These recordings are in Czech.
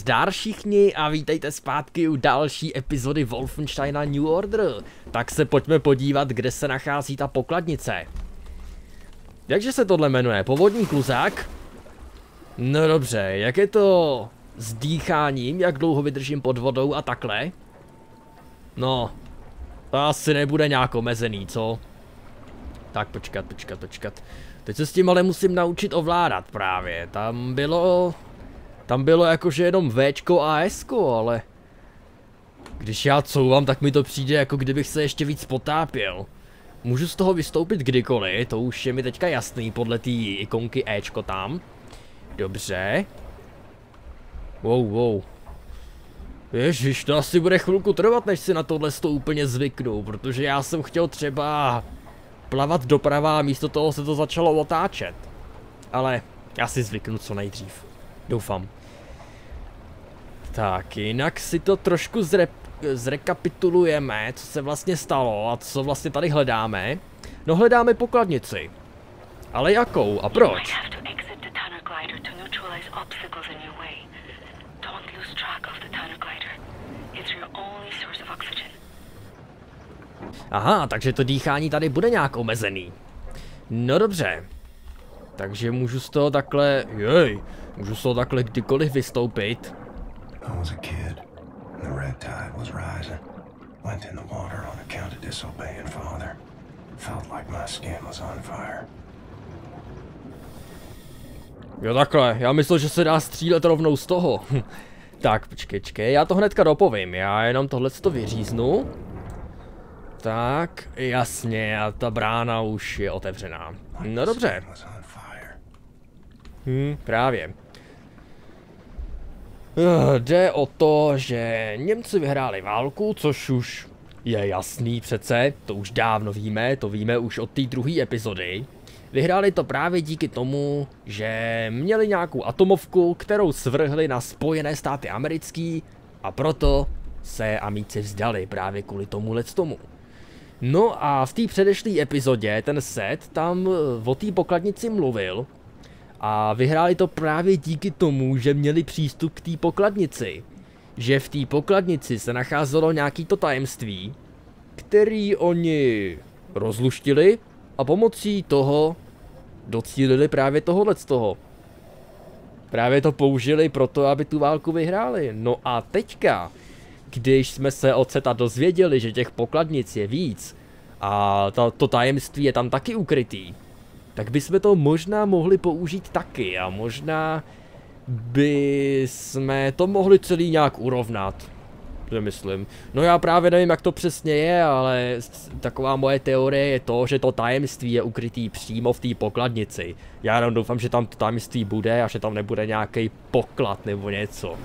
Zdar všichni a vítejte zpátky u další epizody Wolfensteina New Order. Tak se pojďme podívat, kde se nachází ta pokladnice. Jakže se tohle jmenuje? Povodní kluzák? No dobře, jak je to s dýcháním, jak dlouho vydržím pod vodou a takhle? No, to asi nebude nějak omezený, co? Tak počkat. Teď se s tím ale musím naučit ovládat právě, tam bylo jakože jenom Včko a Sko, ale když já couvám, tak mi to přijde, jako kdybych se ještě víc potápěl. Můžu z toho vystoupit kdykoliv, to už je mi teďka jasný podle té ikonky Ečko tam. Dobře. Wow. Ježiš, to asi bude chvilku trvat, než si na tohle úplně zvyknu, protože já jsem chtěl třeba plavat doprava a místo toho se to začalo otáčet. Ale já si zvyknu co nejdřív. Doufám. Tak, jinak si to trošku zrekapitulujeme, co se vlastně stalo a co vlastně tady hledáme. No, hledáme pokladnici. Ale jakou a proč? Aha, takže to dýchání tady bude nějak omezený. No dobře. Takže můžu z toho takhle, můžu z toho takhle kdykoliv vystoupit. Jo takhle, já myslel, že se dá střílet rovnou z toho. Tak, počkej, já to hnedka dopovím, já jenom tohleto vyříznu. Tak, jasně, a ta brána už je otevřená. No dobře. Právě. Jde o to, že Němci vyhráli válku, což už je jasný přece, to už dávno víme, to víme už od té druhé epizody. Vyhráli to právě díky tomu, že měli nějakou atomovku, kterou svrhli na Spojené státy americký a proto se Amici vzdali právě kvůli tomu. No a v té předešlé epizodě ten Set tam o té pokladnici mluvil a vyhráli to právě díky tomu, že měli přístup k té pokladnici. Že v té pokladnici se nacházelo nějaký to tajemství, který oni rozluštili a pomocí toho docílili právě tohoto. Právě to použili proto, aby tu válku vyhráli. No a teďka, když jsme se od Seta dozvěděli, že těch pokladnic je víc a to tajemství je tam taky ukrytý, tak bychom to možná mohli použít taky a možná by jsme to mohli celý nějak urovnat. To myslím. No já právě nevím, jak to přesně je, ale taková moje teorie je to, že to tajemství je ukrytý přímo v té pokladnici. Já jenom doufám, že tam to tajemství bude a že tam nebude nějaký poklad nebo něco.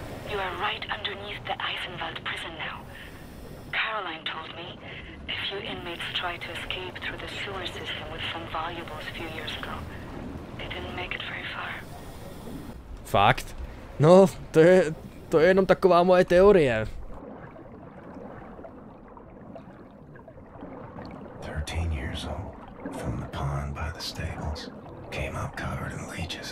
Fakt? No, to je jenom taková moje teorie. 13 years old, from the pond by the stables, came up covered in leeches.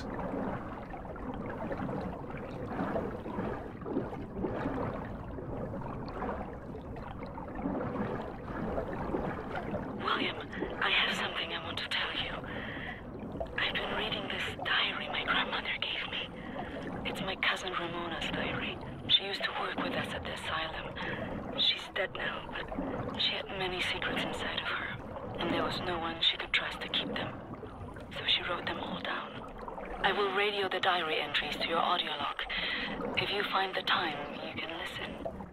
William, I have something I want to tell you. I've been reading this diary my grandmother gave me. It's my cousin Ramona's diary. She used to work with us at the asylum. She's dead now, but she had many secrets inside of her, and there was no one she could trust to keep them. So she wrote them all down. I will radio the diary entries to your audio log. If you find the time, you can listen.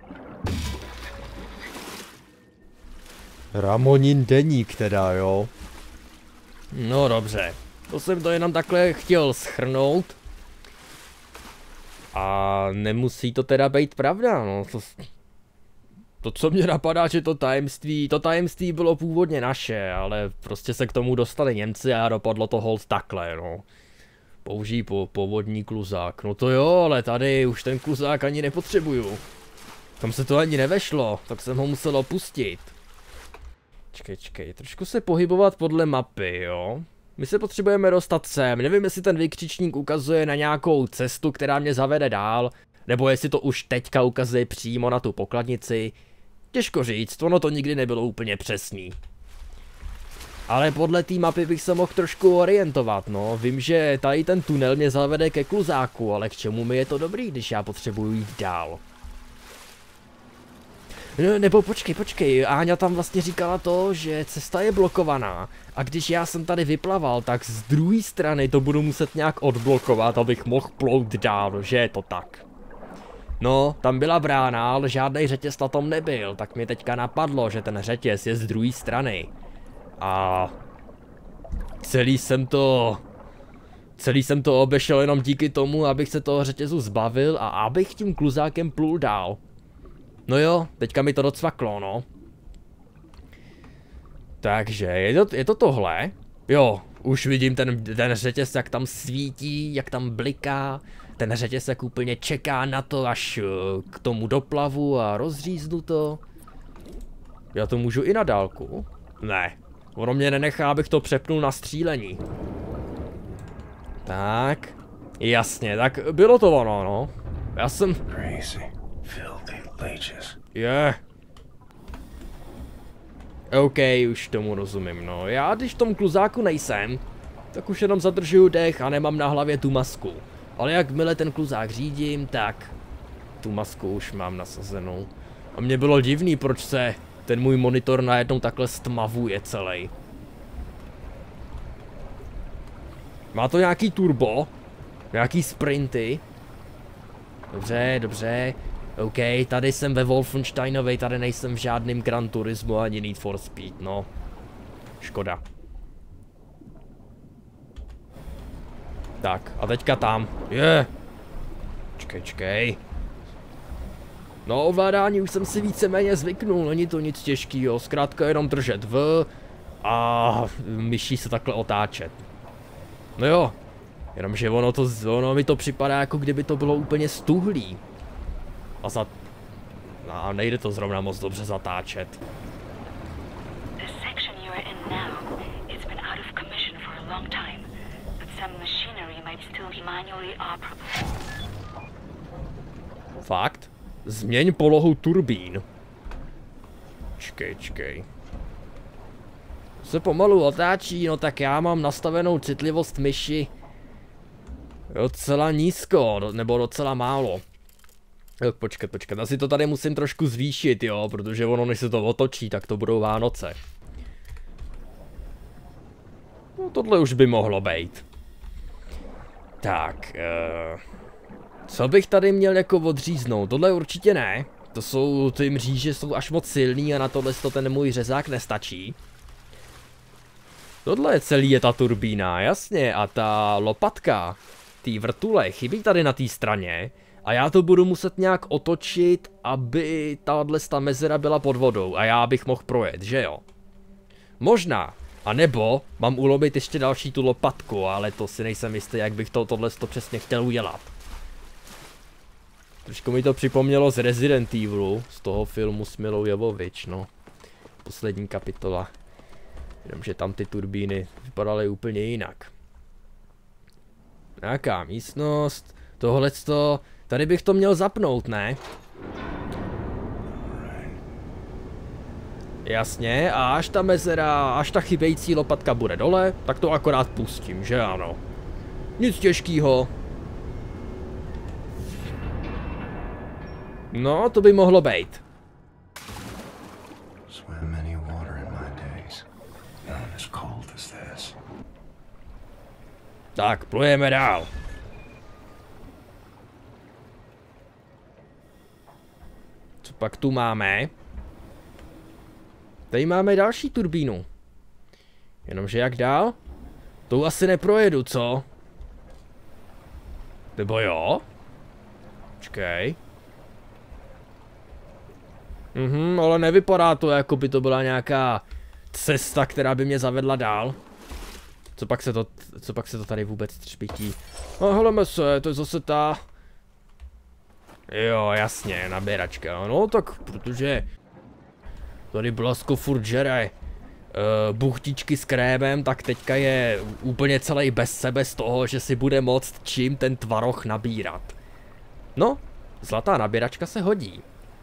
Ramonin deník teda, jo. No dobře, to jsem to jenom takhle chtěl shrnout. A nemusí to teda být pravda, no. To co mě napadá, že to tajemství bylo původně naše, ale prostě se k tomu dostali Němci a dopadlo to holt takhle, no. Použij povodní kluzák, no to jo, ale tady už ten kluzák ani nepotřebuju. Tam se to ani nevešlo, tak jsem ho musel opustit. Čekej, trošku se pohybovat podle mapy, jo. My se potřebujeme dostat sem, nevím jestli ten vykřičník ukazuje na nějakou cestu, která mě zavede dál, Nebo jestli to už teďka ukazuje přímo na tu pokladnici. Těžko říct, ono to nikdy nebylo úplně přesný. Ale podle té mapy bych se mohl trošku orientovat, no. Vím, že tady ten tunel mě zavede ke kluzáku, ale k čemu mi je to dobrý, když já potřebuju jít dál? No, nebo počkej, Áňa tam vlastně říkala to, že cesta je blokovaná a když já jsem tady vyplaval, tak z druhé strany to budu muset nějak odblokovat, abych mohl plout dál, že je to tak. No, tam byla brána, ale žádný řetěz na tom nebyl, tak mi teďka napadlo, že ten řetěz je z druhé strany. A celý jsem to obešel jenom díky tomu, abych se toho řetězu zbavil a abych tím kluzákem plul dál. No jo, teďka mi to docvaklo, no. Takže, je to tohle? Jo, už vidím ten řetěz, jak tam svítí, jak tam bliká. Ten řetěz jak úplně čeká na to, až k tomu doplavu a rozříznu to. Já to můžu i na dálku? Ne, ono mě nenechá, abych to přepnul na střílení. Tak, jasně, tak bylo to ono, no. Já jsem... Je. OK, už tomu rozumím, no. Já když v tom kluzáku nejsem, tak už jenom zadržuju dech a nemám na hlavě tu masku. Ale jakmile ten kluzák řídím, tak tu masku už mám nasazenou. A mně bylo divný, proč se ten můj monitor najednou takhle stmavuje celý. Má to nějaký turbo? Nějaký sprinty? Dobře. OK, tady jsem ve Wolfensteinovi, tady nejsem v žádným Gran Turismo ani Need for Speed, no. Škoda. Tak, a teďka tam. Je. Čkej. No, ovládání už jsem si víceméně zvyknul, není to nic těžkýho, zkrátka jenom držet V a myší se takhle otáčet. No jo, jenomže ono mi to připadá, jako kdyby to bylo úplně stuhlý. A nejde to zrovna moc dobře zatáčet. Fakt? Změň polohu turbín. Čkej. Se pomalu otáčí, no tak já mám nastavenou citlivost myši docela nízko, nebo docela málo. Počkat, asi to tady musím trošku zvýšit, jo, protože ono, než se to otočí, tak to budou Vánoce. No tohle už by mohlo být. Tak, co bych tady měl jako odříznout? Tohle určitě ne. To jsou, ty mříže jsou až moc silný a na tohle ten můj řezák nestačí. Tohle je ta turbína, jasně, a ta lopatka, ty vrtule, chybí tady na té straně. A já to budu muset nějak otočit, aby ta mezera byla pod vodou a já bych mohl projet, že jo? Možná. A nebo mám ulomit ještě další tu lopatku, ale to si nejsem jistý, jak bych tohle přesně chtěl udělat. Trošku mi to připomnělo z Resident Evilu, z toho filmu s Milou Jovovič, no. Poslední kapitola. Jenomže tam ty turbíny vypadaly úplně jinak. Nějaká místnost, tohleto, tady bych to měl zapnout, ne? Jasně, a až ta mezera, až ta chybějící lopatka bude dole, tak to akorát pustím, že ano. Nic těžkýho. No, to by mohlo být. Tak, plujeme dál. Co pak tu máme? Tady máme další turbínu. Jenomže jak dál? Tou asi neprojedu, co? Nebo jo? Počkej. Ale nevypadá to, jako by to byla nějaká cesta, která by mě zavedla dál. Co pak se to tady vůbec třpití? No heleme se, to je zase ta... Jo, jasně, nabíračka. No tak, protože... Tady Blasko furt žere buchtičky s krémem, tak teďka je úplně celý bez sebe z toho, že si bude moct čím ten tvaroh nabírat. No, Zlatá nabíračka se hodí.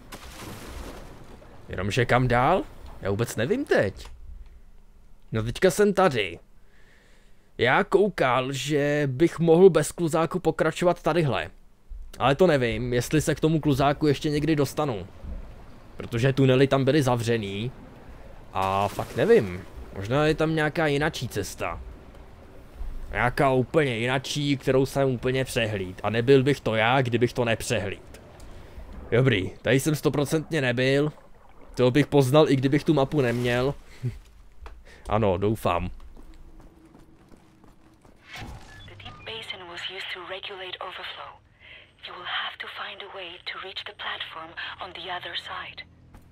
Jenomže kam dál? Já vůbec nevím teď. No teďka jsem tady. Já koukal, že bych mohl bez kluzáku pokračovat tadyhle. Ale to nevím, jestli se k tomu kluzáku ještě někdy dostanu. Protože tunely tam byly zavřený. A fakt nevím. Možná je tam nějaká jinačí cesta. Nějaká úplně jinačí, kterou jsem úplně přehlíd. A nebyl bych to já, kdybych to nepřehlíd. Dobrý, tady jsem 100% nebyl. To bych poznal, i kdybych tu mapu neměl. Ano, doufám. The deep basin was used to regulate overflow. You will have to find a way to reach the platform on the other side.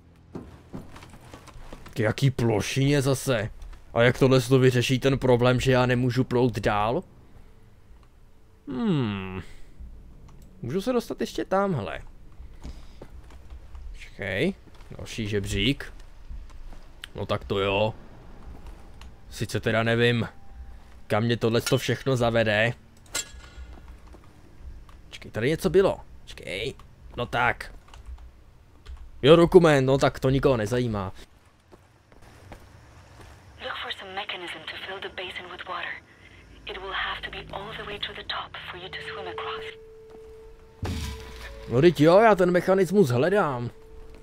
K jaký plošině zase? A jak tohle to vyřeší ten problém, že já nemůžu plout dál? Můžu se dostat ještě tamhle. Počkej, další žebřík. No tak to jo. Sice teda nevím, kam mě tohle všechno zavede. Počkej, tady něco bylo. Počkej, no tak. Jo, dokument, no tak to nikoho nezajímá. Look for some mechanism to fill the basin with water. It will have to be all the way to the top for you to swim across. No teď jo, já ten mechanismus hledám.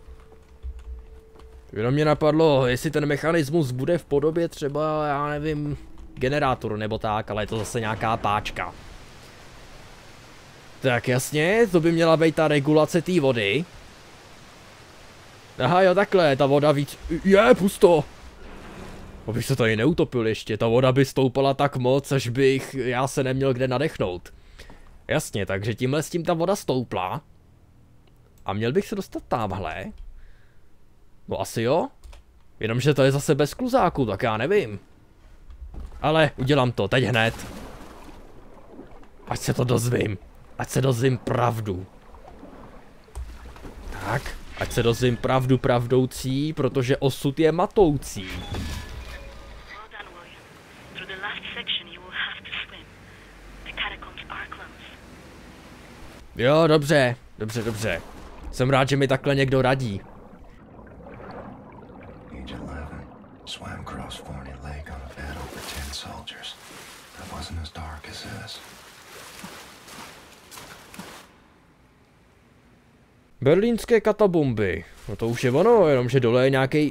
Jenom mě napadlo, jestli ten mechanismus bude v podobě třeba, já nevím, generátoru nebo tak, ale je to zase nějaká páčka. Tak jasně, to by měla být ta regulace té vody. Aha jo, takhle, ta voda víc... Je, pusto! Abych se tady neutopil ještě, ta voda by stoupala tak moc, až bych já se neměl kde nadechnout. Jasně, takže tímhle s tím ta voda stoupla. A měl bych se dostat tamhle. No asi jo. Jenomže to je zase bez kluzáku, tak já nevím. Ale udělám to, teď hned. Ať se to dozvím. Ať se dozvím pravdu. Tak, ať se dozvím pravdu pravdoucí, protože osud je matoucí. Jo, dobře, dobře. Jsem rád, že mi takhle někdo radí. Age 11, swam across Forney Lake on a bed over 10 soldiers. That wasn't as dark as this. Berlínské katabomby. No to už je ono, jenomže dole je nějaký.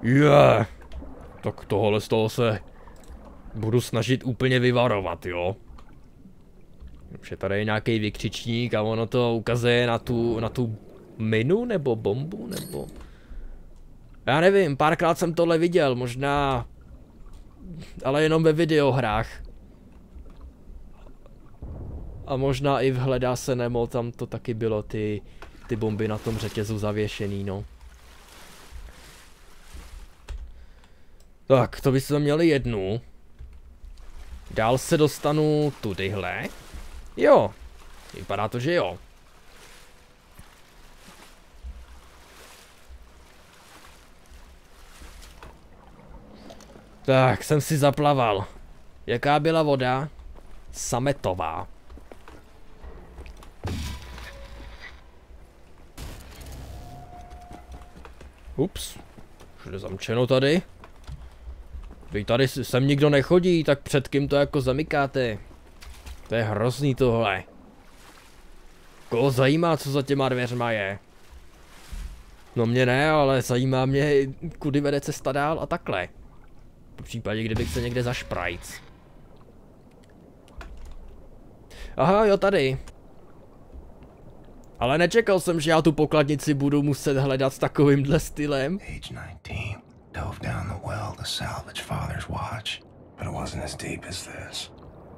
Tak tohle z toho se budu snažit úplně vyvarovat, jo. Že tady je nějaký vykřičník a ono to ukazuje na tu minu nebo bombu nebo... Já nevím, párkrát jsem tohle viděl, možná... Ale jenom ve videohrách. A možná i v Hledá se Nemo, tam to taky bylo ty bomby na tom řetězu zavěšený, no. Tak, to bychom měli jednu. Dál se dostanu tudyhle. Jo, vypadá to, že jo. Tak, jsem si zaplaval. Jaká byla voda? Sametová. Ups. Všude zamčeno tady. Vy tady sem nikdo nechodí, tak před kým to jako zamykáte? To je hrozný tohle. Koho zajímá, co za těma dveřma je? No mě ne, ale zajímá mě, kudy vede cesta dál a takhle. V případě, kdybych se někde zašprajc. Aha, jo, tady. Ale nečekal jsem, že já tu pokladnici budu muset hledat takovýmhle stylem. Age 19, dove down the well to salvage Father's watch, but it wasn't as deep as this.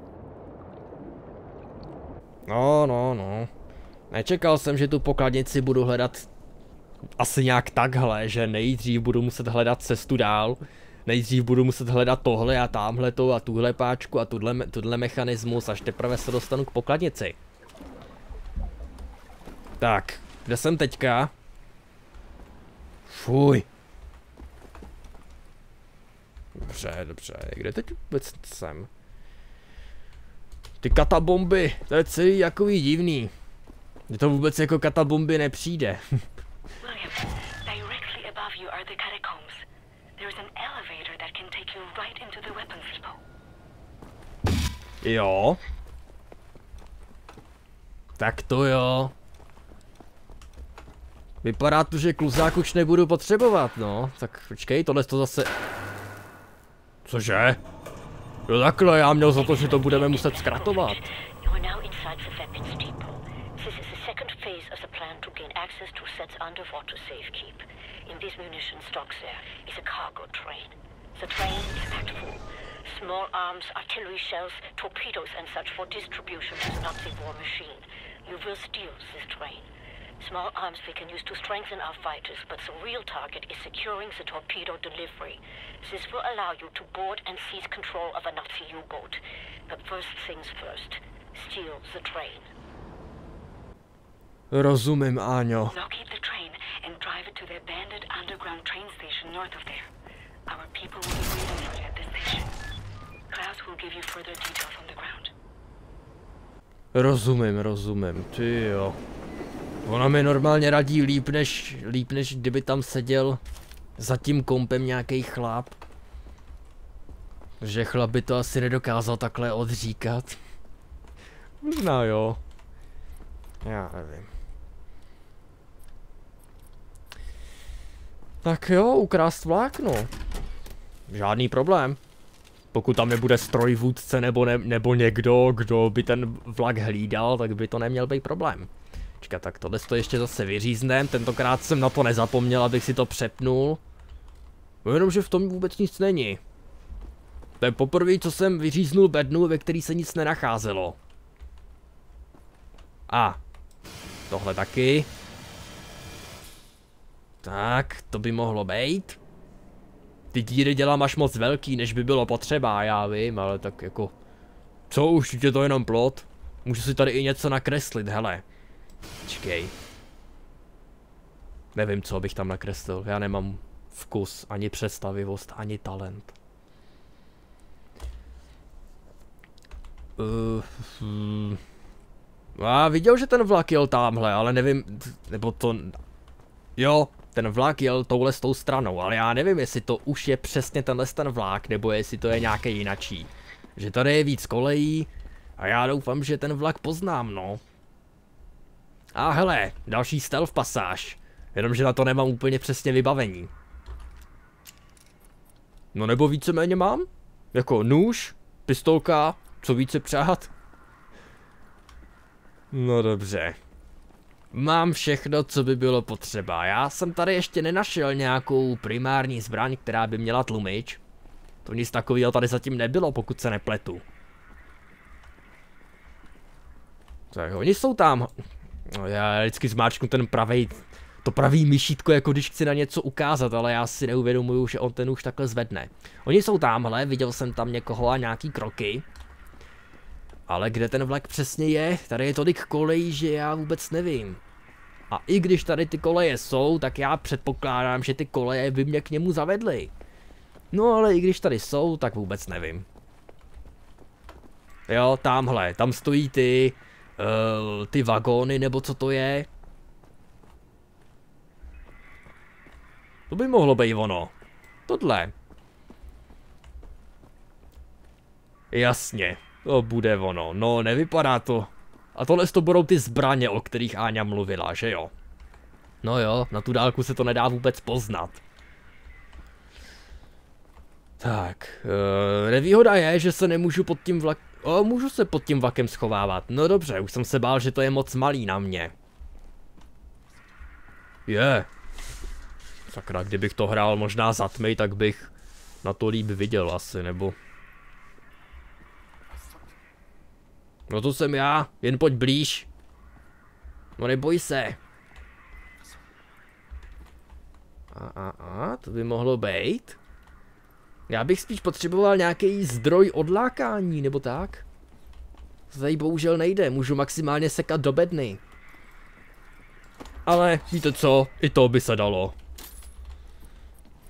No. Nečekal jsem, že tu pokladnici budu hledat asi nějak takhle, že nejdřív budu muset hledat cestu dál. Nejdřív budu muset hledat tohle a támhletou a tuhle páčku a tuhle mechanismus, až teprve se dostanu k pokladnici. Tak, kde jsem teďka? Fuj. Dobře, kde teď vůbec jsem? Ty katabomby, to je celý jakový divný. Mně to vůbec jako katabomby nepřijde. William, directly above you are the catacombs. There's an elevator that can take you right into the weapons depot. Jo. Tak to jo. Vypadá to, že kluzák už nebudu potřebovat, no. Tak počkej, tohle to zase... Cože? Jo takhle, já měl za to, že to budeme muset zkratovat. You are now inside the weapons depot. This is the second phase of the plan to gain access to Set's underwater safekeep. In this munition stocks there is a cargo train. The train is packed full. Small arms, artillery shells, torpedoes and such for distribution to the Nazi war machine. You will steal this train. Small arms we can use to strengthen our fighters, but the real target is securing the torpedo delivery. This will allow you to board and seize control of a Nazi U-boat. But first things first, steal the train. Rozumím, Áňo. Locate the train and drive it to the abandoned underground train station north of there. Our people will be waiting for you at the station. Klaus will give you further details on the ground. Rozumím, ty jo. Ona mi normálně radí líp než kdyby tam seděl za tím kompem nějaký chlap. Že chlap by to asi nedokázal takhle odříkat. Možná jo. Já nevím. Tak jo, ukrást vlákno. Žádný problém. Pokud tam nebude strojvůdce nebo někdo, kdo by ten vlak hlídal, tak by to neměl být problém. Čekat, tak tohle to ještě zase vyříznem, tentokrát jsem na to nezapomněl, abych si to přepnul. Jenomže v tom vůbec nic není. To je poprvé, co jsem vyříznul bednu, ve který se nic nenacházelo. A tohle taky. Tak, to by mohlo být. Ty díry dělám až moc velký, než by bylo potřeba, já vím, ale tak jako... Co už, je to jenom plot? Můžu si tady i něco nakreslit, hele. Počkej. Nevím, co bych tam nakreslil, já nemám vkus, ani představivost, ani talent. Já viděl, že ten vlak jel tamhle, ale nevím, nebo to... Jo, ten vlak jel touhle s tou stranou, ale já nevím, jestli to už je přesně tenhle ten vlak, nebo jestli to je nějaký jinačí. Že tady je víc kolejí a já doufám, že ten vlak poznám, no. A hele, další stealth pasáž, jenomže na to nemám úplně přesně vybavení. No nebo víceméně mám? Jako nůž, pistolka, co více přát? No dobře. Mám všechno, co by bylo potřeba. Já jsem tady ještě nenašel nějakou primární zbraň, která by měla tlumič. To nic takového tady zatím nebylo, pokud se nepletu. Tak oni jsou tam. No, já vždycky zmáčknu ten to pravý myšítko, jako když chci na něco ukázat, ale já si neuvědomuju, že on ten už takhle zvedne. Oni jsou tamhle, viděl jsem tam někoho a nějaký kroky. Ale kde ten vlak přesně je? Tady je tolik kolejí, že já vůbec nevím. A i když tady ty koleje jsou, tak já předpokládám, že ty koleje by mě k němu zavedly. No ale i když tady jsou, tak vůbec nevím. Jo, tamhle, tam stojí ty vagóny, nebo co to je? To by mohlo být ono. Tohle. Jasně. To bude ono, no nevypadá to. A tohle to budou ty zbraně, o kterých Áňa mluvila, že jo? No jo, na tu dálku se to nedá vůbec poznat. Tak, nevýhoda je, že se nemůžu pod tím vlakem... můžu se pod tím vlakem schovávat, no dobře, už jsem se bál, že to je moc malý na mě. Sakra, kdybych to hrál možná za tmy, tak bych na to líp viděl asi, nebo... No to jsem já, jen pojď blíž. No neboj se. To by mohlo být. Já bych spíš potřeboval nějaký zdroj odlákání, nebo tak. To tady bohužel nejde, můžu maximálně sekat do bedny. Ale víte co, i to by se dalo.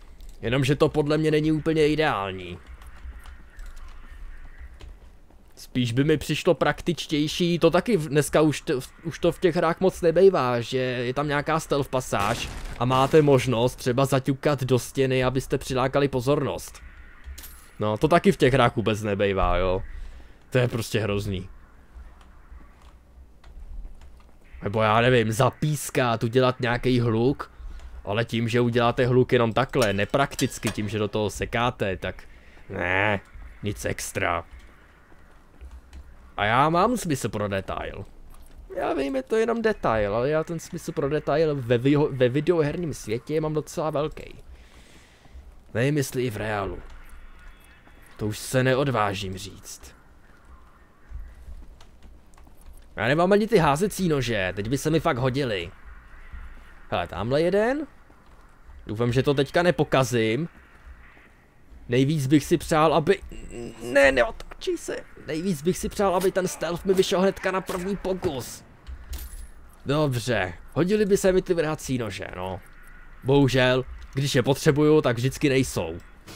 Jenomže to podle mě není úplně ideální. Spíš by mi přišlo praktičtější, to taky dneska už to v těch hrách moc nebejvá, že je tam nějaká stealth pasáž a máte možnost třeba zaťukat do stěny, abyste přilákali pozornost. No, to taky v těch hrách vůbec nebejvá, jo. To je prostě hrozný. Nebo já nevím, zapískat, udělat nějaký hluk, ale tím, že uděláte hluk jenom takhle, neprakticky, tím, že do toho sekáte, tak ne, nic extra. A já mám smysl pro detail. Já vím, je to jenom detail, ale já ten smysl pro detail ve videoherním světě mám docela velký. Nevím, jestli i v reálu. To už se neodvážím říct. Já nemám ani ty házecí nože, teď by se mi fakt hodily. Hele, tamhle jeden. Doufám, že to teďka nepokazím. Nejvíc bych si přál, aby... Ne, neotočí se. Nejvíc bych si přál, aby ten stealth mi vyšel hnedka na první pokus. Dobře, hodili by se mi ty vrhací nože, no. Bohužel, když je potřebuju, tak vždycky nejsou.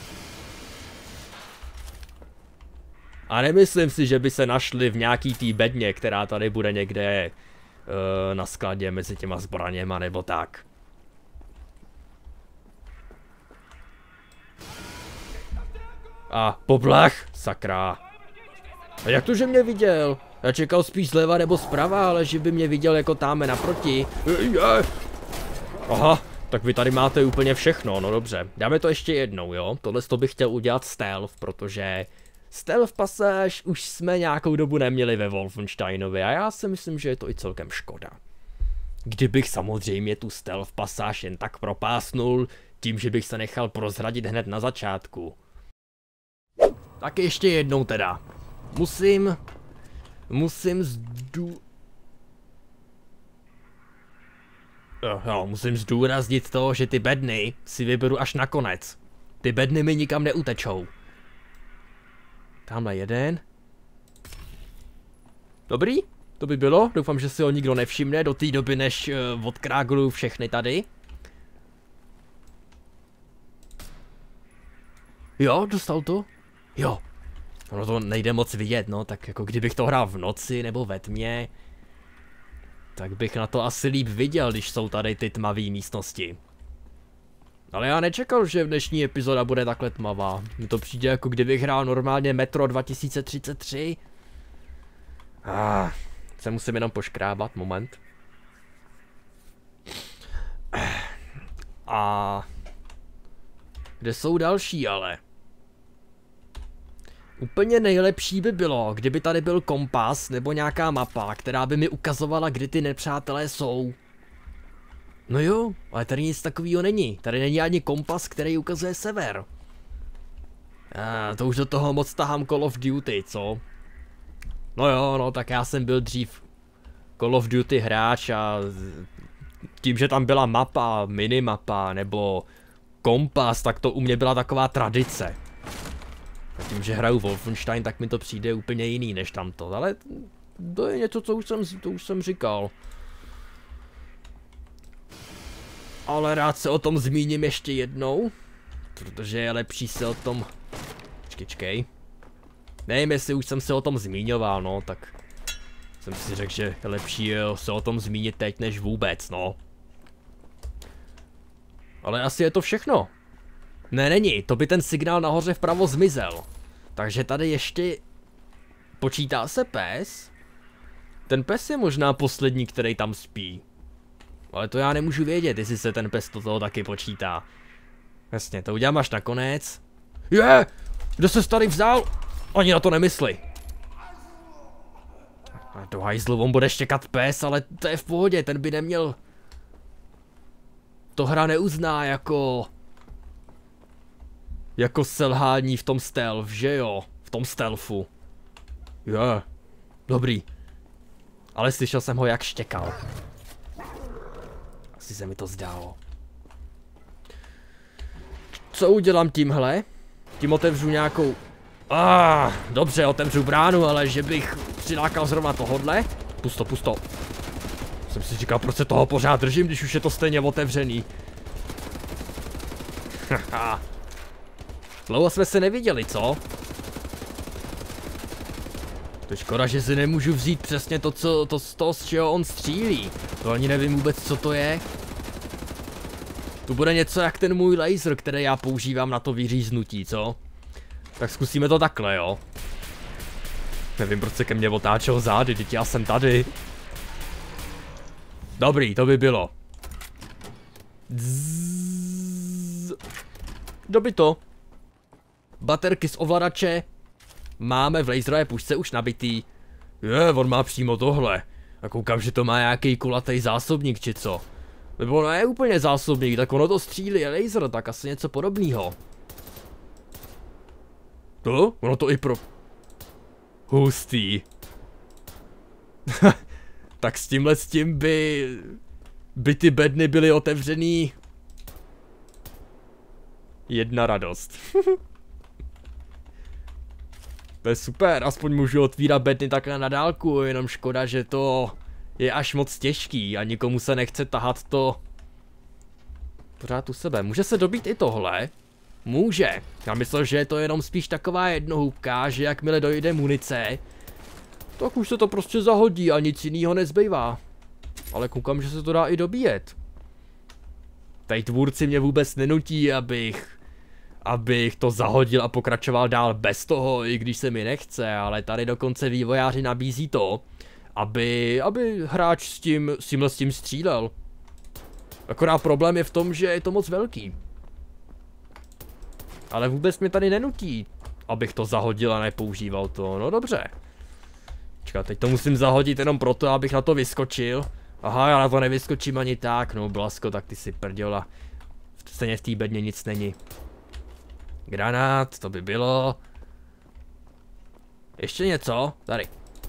A nemyslím si, že by se našli v nějaký té bedně, která tady bude někde na skladě mezi těma zbraněma nebo tak. A poblach, sakra. A jak to, že mě viděl? Já čekal spíš zleva nebo zprava, ale že by mě viděl jako táme naproti. Aha, tak vy tady máte úplně všechno, no dobře. Dáme to ještě jednou, jo? Tohle to bych chtěl udělat stealth, protože stealth pasáž už jsme nějakou dobu neměli ve Wolfensteinovi a já si myslím, že je to i celkem škoda. Kdybych samozřejmě tu stealth pasáž jen tak propásnul, tím, že bych se nechal prozradit hned na začátku. Tak ještě jednou teda. Musím zdůraznit to, že ty bedny si vyberu až nakonec. Ty bedny mi nikam neutečou. Tamhle jeden. Dobrý, to by bylo. Doufám, že si ho nikdo nevšimne do té doby, než odkrágluju všechny tady. Jo, dostal to? Jo. Ono to nejde moc vidět, no, tak jako kdybych to hrál v noci nebo ve tmě, tak bych na to asi líp viděl, když jsou tady ty tmavé místnosti. Ale já nečekal, že dnešní epizoda bude takhle tmavá. Mně to přijde, jako kdybych hrál normálně Metro 2033. Se musím jenom poškrábat, moment. A kde jsou další ale? Úplně nejlepší by bylo, kdyby tady byl kompas nebo nějaká mapa, která by mi ukazovala, kde ty nepřátelé jsou. No jo, ale tady nic takového není. Tady není ani kompas, který ukazuje sever. To už do toho moc tahám Call of Duty, co? No jo, no tak já jsem byl dřív Call of Duty hráč a tím, že tam byla mapa, minimapa nebo kompas, tak to u mě byla taková tradice. A tím, že hraju Wolfenstein, tak mi to přijde úplně jiný než tamto, ale to je něco, co už jsem říkal. Ale rád se o tom zmíním ještě jednou, protože je lepší se o tom... Počkej. Nevím, jestli už jsem se o tom zmiňoval, no, tak jsem si řekl, že je lepší se o tom zmínit teď než vůbec, no. Ale asi je to všechno. Ne, není, to by ten signál nahoře vpravo zmizel. Takže tady ještě... Počítá se pes? Ten pes je možná poslední, který tam spí. Ale to já nemůžu vědět, jestli se ten pes do toho taky počítá. Jasně, to udělám až nakonec. Kdo se tady vzal? Ani na to nemysli. A do hajzlu, on bude štěkat pes, ale to je v pohodě, ten by neměl... To hra neuzná jako selhání v tom stealth, že jo? V tom stealthu. Dobrý. Ale slyšel jsem ho, jak štěkal. Asi se mi to zdálo. Co udělám tímhle? Tím otevřu nějakou... Dobře, otevřu bránu, ale že bych přilákal zrovna tohodle? Pusto. Jsem si říkal, proč se toho pořád držím, když už je to stejně otevřený. Dlouho jsme se neviděli, co? To škoda, že si nemůžu vzít přesně to z toho, z čeho on střílí. To ani nevím vůbec, co to je. Tu bude něco jak ten můj laser, který já používám na to vyříznutí, co? Tak zkusíme to takhle, jo. Nevím, proč se ke mně otáčel zády, teď já jsem tady. Dobrý, to by bylo. Doby to. Baterky z ovladače máme v laserové pušce už nabitý. On má přímo tohle. A koukám, že to má nějaký kulatý zásobník, či co. Nebo ne úplně zásobník, tak ono to střílí laser, tak asi něco podobného. To? Ono to i pro... Hustý. Tak s tím by ty bedny byly otevřený. Jedna radost. To je super, aspoň můžu otvírat bedny takhle na dálku, jenom škoda, že to je až moc těžký a nikomu se nechce tahat to pořád u sebe. Může se dobít i tohle? Může. Já myslel, že je to jenom spíš taková jednohubka, že jakmile dojde munice, tak už se to prostě zahodí a nic jiného nezbývá. Ale koukám, že se to dá i dobíjet. Tady tvůrci mě vůbec nenutí, abych to zahodil a pokračoval dál bez toho, i když se mi nechce, ale tady dokonce vývojáři nabízí to, aby hráč s tím střílel. Akorát problém je v tom, že je to moc velký. Ale vůbec mě tady nenutí, abych to zahodil a nepoužíval to, no dobře. Počkat, teď to musím zahodit jenom proto, abych na to vyskočil. Aha, já na to nevyskočím ani tak, no Blasko, tak ty si prděla. Stejně v té bedně nic není. Granát, to by bylo. Ještě něco? Tady.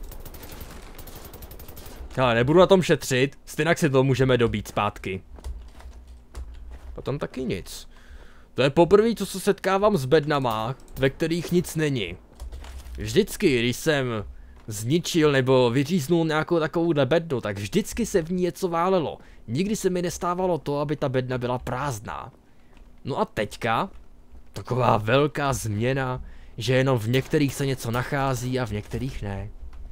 Ale nebudu na tom šetřit, stejnak si to můžeme dobít zpátky. Potom taky nic. To je poprvé, co se setkávám s bednama, ve kterých nic není. Vždycky, když jsem zničil nebo vyříznul nějakou takovouhle bednu, tak vždycky se v ní něco válelo. Nikdy se mi nestávalo to, aby ta bedna byla prázdná. No a teďka, taková velká změna, že jenom v některých se něco nachází a v některých ne.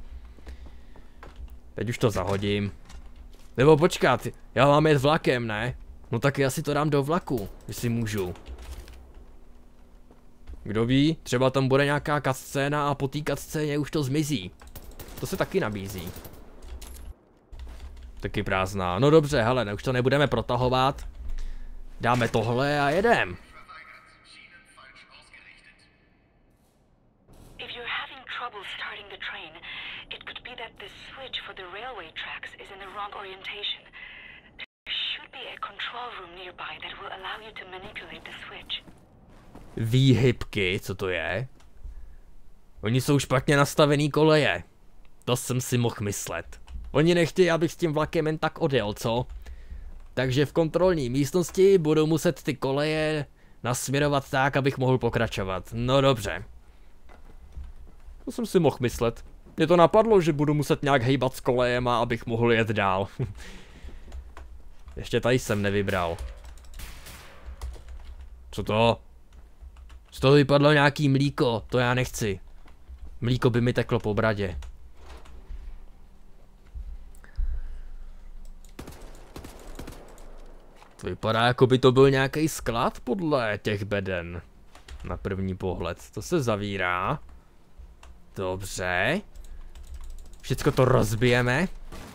Teď už to zahodím. Nebo počkat, já mám jet vlakem, ne? No tak já si to dám do vlaku, jestli můžu. Kdo ví, třeba tam bude nějaká cutscéna a po té cutscéně už to zmizí. To se taky nabízí. Taky prázdná. No dobře, hele, už to nebudeme protahovat. Dáme tohle a jedem. Výhybky, co to je? Oni jsou špatně nastavený koleje. To jsem si mohl myslet. Oni nechtějí, abych s tím vlakem jen tak odjel, co? Takže v kontrolní místnosti budu muset ty koleje nasměrovat tak, abych mohl pokračovat. No dobře. To jsem si mohl myslet. Mně to napadlo, že budu muset nějak hejbat s kolejema, abych mohl jet dál. Ještě tady jsem nevybral. Co to? Z toho vypadlo nějaký mlíko, to já nechci. Mlíko by mi teklo po bradě. To vypadá, jako by to byl nějaký sklad podle těch beden. Na první pohled. To se zavírá. Dobře. Všecko to rozbijeme.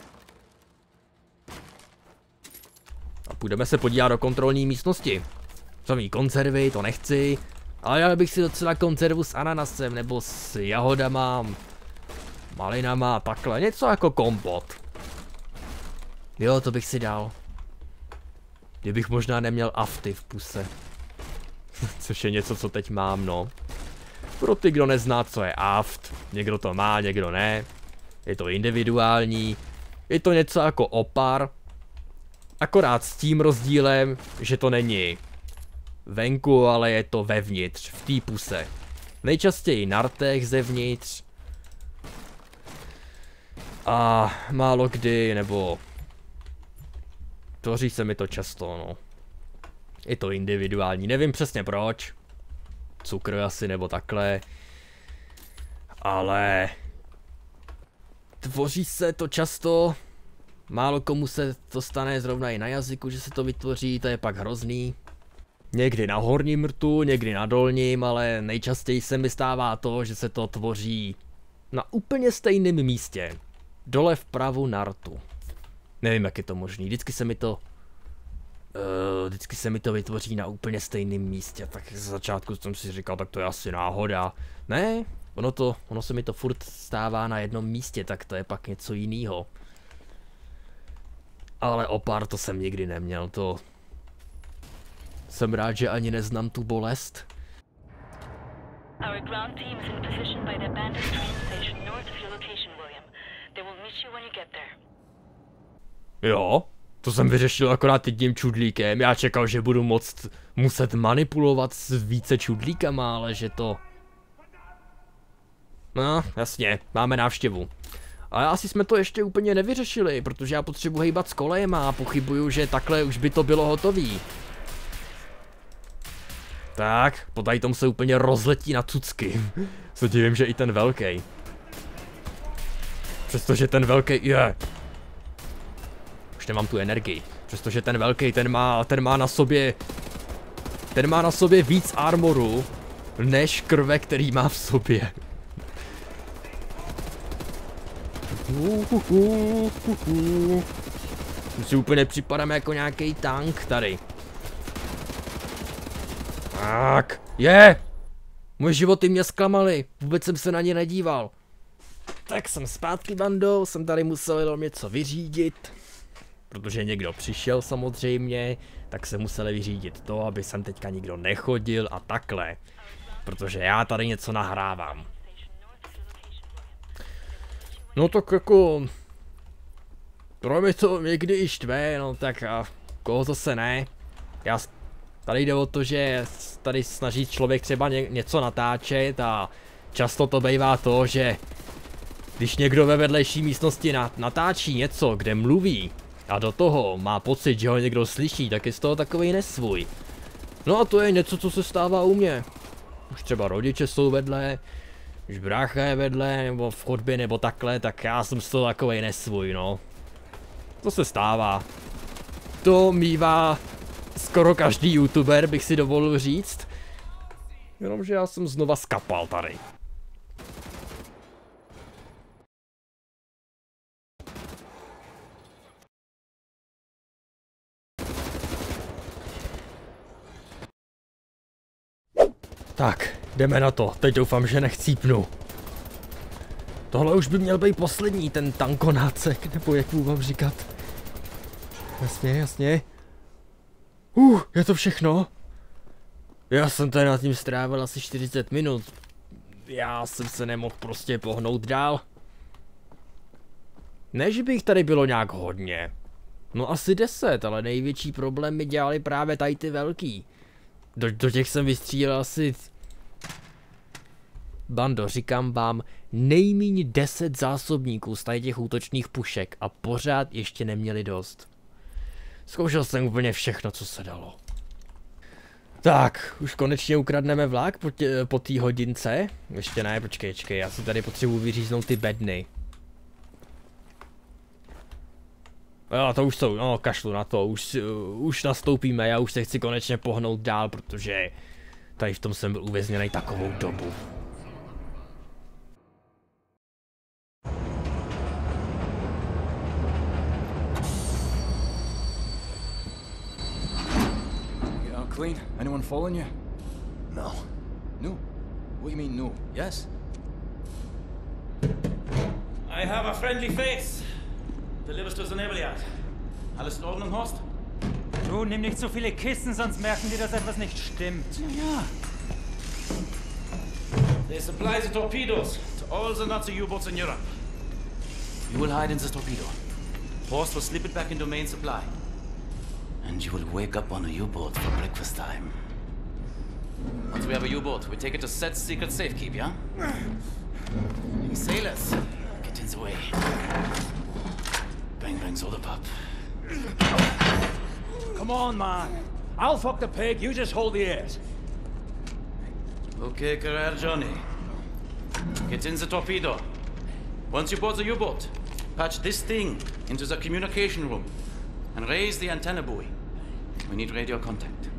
A půjdeme se podívat do kontrolní místnosti. Co mý konzervy, to nechci. Ale já bych si docela konzervu s ananasem, nebo s jahodama, malinama, takhle, něco jako kompot. Jo, to bych si dal. Kdybych možná neměl afty v puse. Což je něco, co teď mám, no. Pro ty, kdo nezná, co je aft, někdo to má, někdo ne. Je to individuální. Je to něco jako opar. Akorát s tím rozdílem, že to není venku, ale je to vevnitř, v té puse. Nejčastěji na rtech zevnitř. A málo kdy, nebo tvoří se mi to často, no. Je to individuální, nevím přesně proč. Cukr asi, nebo takhle. Ale tvoří se to často, málo komu se to stane zrovna i na jazyku, že se to vytvoří, to je pak hrozný. Někdy na horním rtu, někdy na dolním, ale nejčastěji se mi stává to, že se to tvoří na úplně stejném místě. Dole vpravo na rtu. Nevím, jak je to možný, vždycky se mi to vytvoří na úplně stejném místě, tak z začátku jsem si říkal, tak to je asi náhoda. Ne, ono se mi to furt stává na jednom místě, tak to je pak něco jiného. Ale opár to jsem nikdy neměl, to... Jsem rád, že ani neznám tu bolest. Our ground team is in position by the abandoned train station north of your location, William. They will meet you when you get there. Jo, to jsem vyřešil akorát jedním čudlíkem. Já čekal, že budu muset manipulovat s více čudlíkama, ale že to... No, jasně, máme návštěvu. Ale asi jsme to ještě úplně nevyřešili, protože já potřebuji hejbat s kolejema a pochybuju, že takhle už by to bylo hotový. Tak, po tady tom se úplně rozletí na cucky. Se divím, že i ten velký. Přestože ten velký je... Už nemám tu energii. Přestože ten velký, ten má na sobě víc armoru, než krve, který má v sobě. Si úplně připadám jako nějaký tank tady. Tak, je! Moje životy mě zklamaly, vůbec jsem se na ně nedíval. Tak jsem zpátky, bando, jsem tady musel jenom něco vyřídit. Protože někdo přišel samozřejmě, tak se museli vyřídit to, aby sem teďka nikdo nechodil a takhle. Protože já tady něco nahrávám. No tak jako... Pro mě to někdy i štve, no tak a koho zase ne. Tady jde o to, že tady snaží člověk třeba něco natáčet a často to bývá to, že když někdo ve vedlejší místnosti natáčí něco, kde mluví a do toho má pocit, že ho někdo slyší, tak je z toho takovej nesvůj. No a to je něco, co se stává u mě. Už třeba rodiče jsou vedle, už brácha je vedle, nebo v chodbě, nebo takhle, tak já jsem z toho takovej nesvůj, no. To se stává. To mívá skoro každý youtuber, bych si dovolil říct. Jenomže já jsem znova skapal tady. Tak, jdeme na to. Teď doufám, že nechcípnu. Tohle už by měl být poslední, ten tankonácek, nebo jak mám říkat. Jasně, jasně. Je to všechno? Já jsem tady nad tím strávil asi 40 minut. Já jsem se nemohl prostě pohnout dál. Ne, že by jich tady bylo nějak hodně. No asi 10, ale největší problém mi dělali právě tady ty velký. Do těch jsem vystřílel asi... Bando, říkám vám, nejméně 10 zásobníků z tady těch útočných pušek a pořád ještě neměli dost. Zkoušel jsem úplně všechno, co se dalo. Tak, už konečně ukradneme vlak po té hodince. Ještě ne, počkej, já si tady potřebuji vyříznout ty bedny. Jo, to už jsou, no kašlu na to, už nastoupíme, já už se chci konečně pohnout dál, protože tady v tom jsem byl uvězněný takovou dobu. Clean? Anyone following you? No. No. What do you mean no? Yes? I have a friendly face. Delivers to the naval yard. Alles in Ordnung, Horst? Du, nimm nicht so viele Kisten, sonst merken die, dass etwas nicht stimmt. Ja. They supply the torpedoes to all the Nazi U-boats in Europe. You will hide in the torpedo. Horst will slip it back into main supply. And you will wake up on a U-boat for breakfast time. Once we have a U-boat, we take it to Set's secret safekeep, yeah? You sailors, Get in the way. Bang bang soda pop. Come on, man. I'll fuck the pig, you just hold the ears. Okay, Carrera Johnny. Get in the torpedo. Once you board the U-boat, Patch this thing into the communication room and raise the antenna buoy. We need radio contact.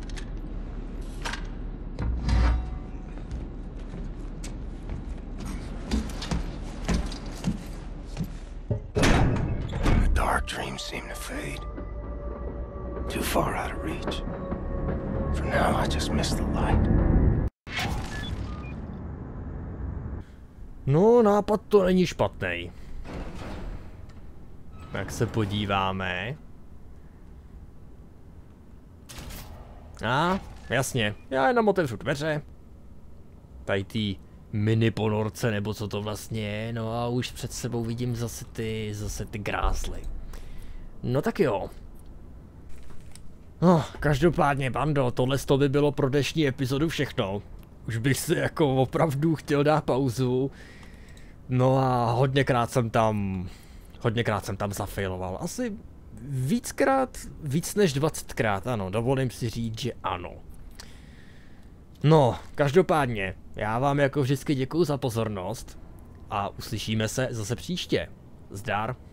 The dark dreams seem to fade. Too far out of reach. For now, I just miss the light. No, nápad to není špatný. Jak se podíváme. Jasně, já jenom otevřu dveře. Tady ty mini ponorce, nebo co to vlastně je, no a už před sebou vidím zase ty grázly. No tak jo. No, každopádně, bando, tohle by bylo pro dnešní epizodu všechno. Už bych si jako opravdu chtěl dát pauzu. No a hodněkrát jsem tam zafailoval. Asi víc než 20krát, ano, dovolím si říct, že ano. No, každopádně, já vám jako vždycky děkuju za pozornost a uslyšíme se zase příště. Zdar.